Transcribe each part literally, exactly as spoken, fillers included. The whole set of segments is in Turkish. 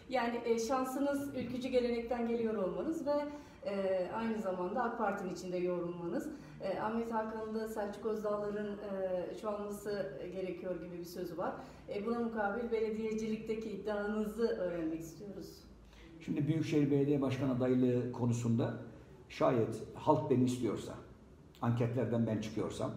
Yani e, şansınız ülkücü gelenekten geliyor olmanız ve e, aynı zamanda AK Parti'nin içinde yoğrulmanız. E, Ahmet Hakan'da Selçuk Özdağlar'ın e, çoğalması gerekiyor gibi bir sözü var. E, buna mukabil belediyecilikteki iddianızı öğrenmek istiyoruz. Şimdi Büyükşehir Belediye Başkanı adaylığı konusunda şayet halk beni istiyorsa, anketlerden ben çıkıyorsam,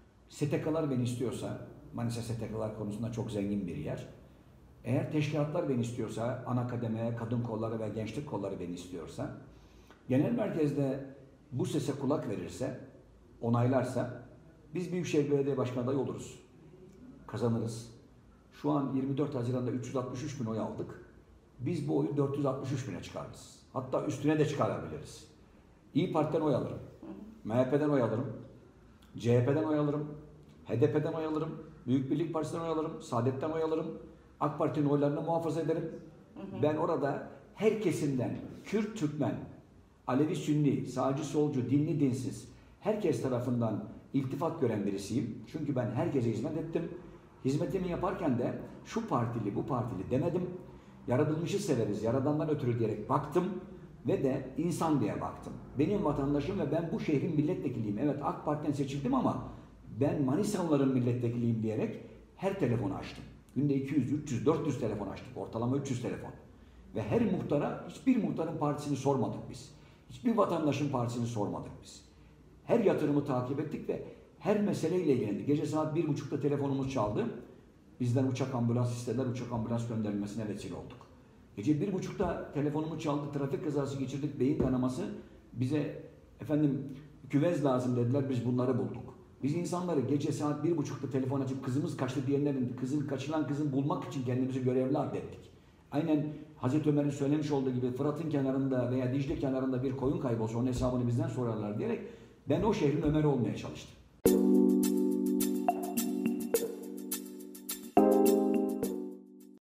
S T K'lar beni istiyorsa, Manisa S T K'lar konusunda çok zengin bir yer. Eğer teşkilatlar beni istiyorsa, ana kademe, kadın kolları ve gençlik kolları beni istiyorsa, genel merkezde bu sese kulak verirse, onaylarsa, biz Büyükşehir Belediye Başkanı adayı oluruz. Kazanırız. Şu an yirmi dört Haziran'da üç yüz altmış üç bin oy aldık. Biz bu oyu dört yüz altmış üç bine çıkarırız. Hatta üstüne de çıkarabiliriz. İYİ Parti'den oy alırım. M H P'den oy alırım. C H P'den oy alırım. H D P'den oy alırım. Büyük Birlik Partisi'nden oy alırım. Saadet'ten oy alırım. AK Parti'nin oylarını muhafaza ederim. Hı hı. Ben orada her kesimden, Kürt, Türkmen, Alevi, Sünni, sağcı, solcu, dinli, dinsiz, herkes tarafından iltifat gören birisiyim. Çünkü ben herkese hizmet ettim. Hizmetimi yaparken de şu partili, bu partili demedim. Yaratılmışı severiz, yaradandan ötürü diyerek baktım ve de insan diye baktım. Benim vatandaşım ve ben bu şehrin milletvekiliyim. Evet, AK Parti'den seçildim ama ben Manisalıların milletvekiliyim diyerek her telefonu açtım. Günde iki yüz, üç yüz, dört yüz telefon açtık. Ortalama üç yüz telefon. Ve her muhtara, hiçbir muhtarın partisini sormadık biz. Hiçbir vatandaşın partisini sormadık biz. Her yatırımı takip ettik ve her meseleyle ilgilendik. Gece saat bir buçukta telefonumuz çaldı. Bizden uçak ambulans istediler, uçak ambulans gönderilmesine vesile olduk. Gece bir buçukta telefonumu çaldı, trafik kazası geçirdik, beyin kanaması. Bize efendim küvez lazım dediler, biz bunları bulduk. Biz insanları gece saat bir buçukta telefon açıp kızımız kaçtı diyenlerin, kızın kaçılan kızın bulmak için kendimizi görevli addettik. Aynen Hazreti Ömer'in söylemiş olduğu gibi Fırat'ın kenarında veya Dicle kenarında bir koyun kaybolsa onun hesabını bizden sorarlar diyerek ben o şehrin Ömer'i olmaya çalıştım.